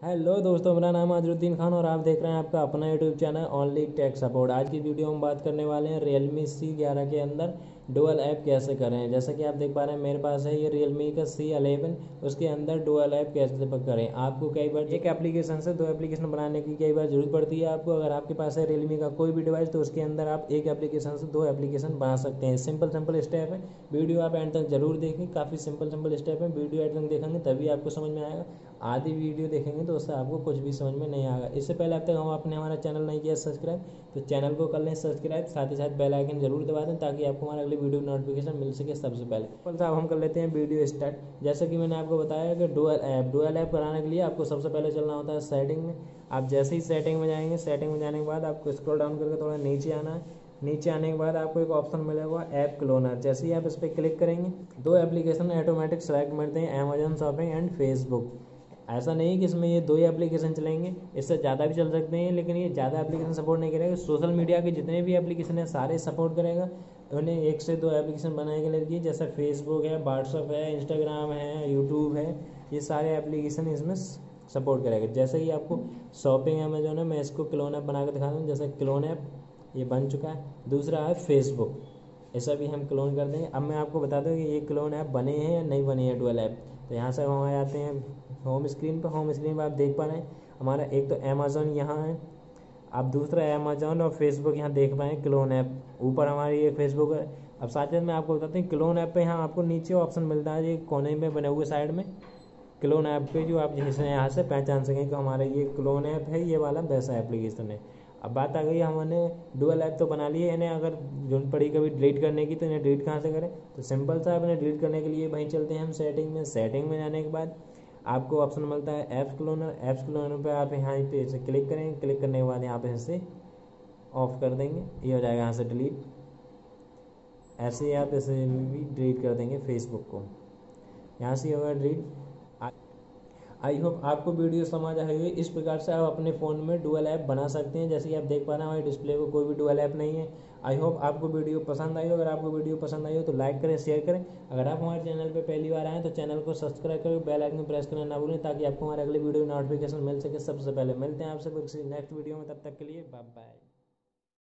Hello दोस्तों, मेरा नाम अजरुद्दीन खान और आप देख रहे हैं आपका अपना YouTube channel only tech support. आज की वीडियो में बात करने वाले हैं Realme C11 के अंदर डुअल ऐप कैसे करें। जैसा कि आप देख पा रहे हैं मेरे पास है ये Realme का C11, उसके अंदर डुअल ऐप कैसे करें। आपको कई बार एक एप्लीकेशन से दो एप्लीकेशन बनाने की कई बार जरूरत पड़ती है आपको। अगर आपके पास है Realme का कोई भी डिवाइस तो उसके अंदर आप एक एप्लीकेशन से दो एप्लीकेशन बना सकते हैं। सिंपल स्टेप है, वीडियो आप एंड तक जरूर देखें। काफ़ी सिंपल स्टेप है, वीडियो एंड तक देखेंगे तभी आपको समझ में आएगा। आधी वीडियो देखेंगे तो उससे आपको कुछ भी समझ में नहीं आएगा। इससे पहले अब तक आपने हमारा चैनल नहीं किया सब्सक्राइब तो चैनल को कर लें सब्सक्राइब, साथ ही साथ बेल आइकन जरूर दबा दें ताकि आपको हमारा अगली वीडियो नोटिफिकेशन मिल सके सबसे पहले। साहब हम कर लेते हैं वीडियो स्टार्ट। जैसा कि मैंने आपको बताया कि डुअल ऐप कराने के लिए आपको सबसे पहले चलना होता है सेटिंग में। आप जैसे ही सेटिंग में जाएंगे, सेटिंग में जाने के बाद आपको स्क्रॉल डाउन करके थोड़ा नीचे आना है। नीचे आने के बाद आपको एक ऑप्शन मिलेगा ऐप क्लोनर। जैसे ही आप इस पर क्लिक करेंगे दो एप्लीकेशन ऑटोमेटिक सेलेक्ट मिलते हैं, अमेजॉन शॉपिंग एंड फेसबुक। ऐसा नहीं कि इसमें ये दो ही एप्लीकेशन चलेंगे, इससे ज़्यादा भी चल सकते हैं, लेकिन ये ज़्यादा एप्लीकेशन सपोर्ट नहीं करेगा। सोशल मीडिया के जितने भी एप्लीकेशन हैं सारे सपोर्ट करेगा। उन्हें एक से दो एप्लीकेशन बनाने के लिए जैसे फेसबुक है, व्हाट्सअप है, इंस्टाग्राम है, यूट्यूब है, ये सारे एप्लीकेशन इसमें सपोर्ट करेगा। जैसे कि आपको शॉपिंग अमेजोन है, मैं इसको क्लोन ऐप बना कर दिखा दूँ। जैसे क्लोन ऐप ये बन चुका है। दूसरा है फेसबुक, ऐसा भी हम क्लोन कर देंगे। अब मैं आपको बता दूं कि ये क्लोन ऐप बने हैं या नहीं बने हैं डुअल ऐप। तो यहाँ से हम आ जाते हैं होम स्क्रीन पर। होम स्क्रीन पर आप देख पा रहे हैं हमारा एक तो अमेजोन यहाँ है, आप दूसरा अमेजोन और फेसबुक यहाँ देख पाए क्लोन ऐप। ऊपर हमारी ये फेसबुक है। अब साथ में आपको बताते हैं क्लोन ऐप पे यहाँ आपको नीचे ऑप्शन मिलता है, ये कोने में बने हुए साइड में क्लोन ऐप पे, जो आप जैसे यहाँ से पहचान सकें कि हमारा ये क्लोन ऐप है, ये वाला वैसा एप्लीकेशन है। अब बात आ गई हमने डुअल ऐप तो बना लिए, इन्हें अगर जरूरत पड़ी कभी डिलीट करने की तो इन्हें डिलीट कहाँ से करें। तो सिंपल सा इन्हें डिलीट करने के लिए वहीं चलते हैं हम सेटिंग में। सेटिंग में जाने के बाद आपको ऑप्शन मिलता है ऐप्स क्लोनर। ऐप्स क्लोनर पर आप यहाँ पे इसे क्लिक करेंगे। क्लिक करने के बाद यहाँ पे इसे ऑफ कर देंगे, ये हो जाएगा यहाँ से डिलीट। ऐसे ही आप इसे भी डिलीट कर देंगे फेसबुक को, यहाँ से होगा डिलीट। आई होप आपको वीडियो समझ आई होगी। इस प्रकार से आप अपने फ़ोन में डुअल ऐप बना सकते हैं। जैसे कि आप देख पा रहे हैं हमारे डिस्प्ले को कोई भी डुअल ऐप नहीं है। आई होप आपको वीडियो पसंद आई हो। अगर आपको वीडियो पसंद आई हो तो लाइक करें, शेयर करें। अगर आप हमारे चैनल पर पहली बार आएँ तो चैनल को सब्सक्राइब करें, बेल आइकन प्रेस करना ना भूलें ताकि आपको हमारे अगले वीडियो नोटिफिकेशन मिल सके सबसे पहले। मिलते हैं आपसे किसी नेक्स्ट वीडियो में, तब तक के लिए बाय बाय।